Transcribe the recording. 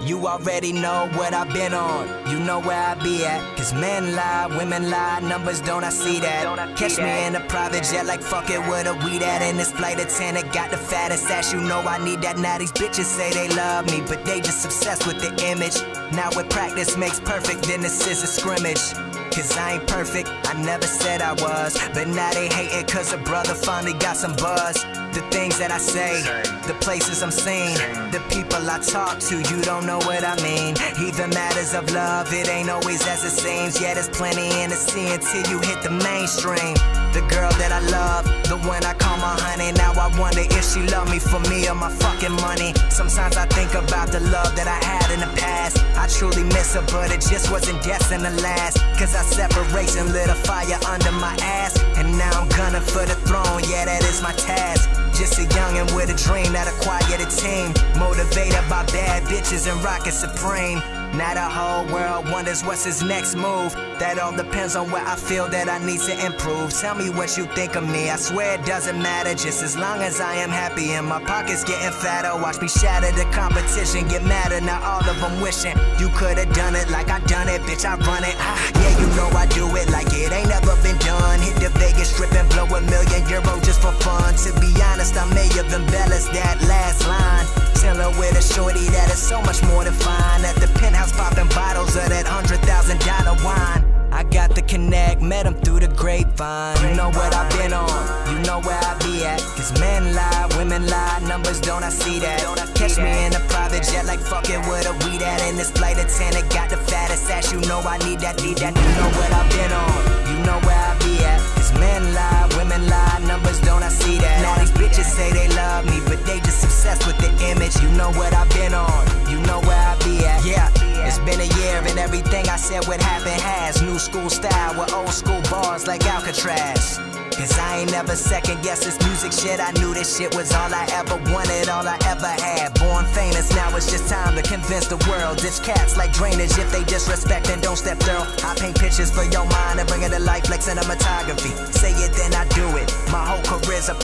You already know what I've been on, you know where I be at. Cause men lie, women lie, numbers don't I see that. Catch me in a private jet like fuck it with a weed at. In this flight attendant got the fattest ass, you know I need that. Now these bitches say they love me, but they just obsessed with the image. Now with practice makes perfect, then this is a scrimmage. Cause I ain't perfect, I never said I was. But now they hating cause a brother finally got some buzz. The things that I say, the places I'm seen, the people I talk to, you don't know what I mean. Even matters of love, it ain't always as it seems. Yeah, there's plenty in the sea until you hit the mainstream. The girl that I love, the one I call my honey. Now I wonder if she love me for me or my fucking money. Sometimes I think about the love that I had in the past. I truly miss her, but it just wasn't destined to last. Cause our separation lit a fire under my ass. And now I'm gunning for the throne, yeah, that is my task. Just a youngin' with a dream that acquired a team. Motivated by bad bitches and rockin' supreme. Now the whole world wonders what's his next move. That all depends on where I feel that I need to improve. Tell me what you think of me, I swear it doesn't matter. Just as long as I am happy and my pockets getting fatter. Watch me shatter the competition, get madder. Now all of them wishing you could've done it like I done it. Bitch, I run it, yeah, you know I do it like it ain't never been done. Hit the Vegas Strip and blow €1 million just for fun. To be honest, I may have embellished that last line. Chillin' with a shorty that is so much more than fine. At the penthouse popping bottles of that $100,000 wine. I got the connect, met him through the grapevine. You know what I've been on, you know where I be at. Cause men lie, women lie, numbers don't I see that. Catch me in a private jet like fuck it with a weed at. In this flight attendant got the fattest ass, you know I need that. You know what I've been on, you know where I be at. Cause men lie, women lie, numbers don't I see that. Now these bitches say they love me, but they just obsessed with the image. You know what I've been on, you know where I be at. Yeah, it's been a year and everything I said would happen has. New school style with old school bars like Alcatraz. Cause I ain't never second guess this music shit. I knew this shit was all I ever wanted, all I ever had. Born famous, now it's just time to convince the world. Ditch cats like drainage if they disrespect and don't step through. I paint pictures for your mind and bring it to life like cinematography. Say it then I do it, my whole career's a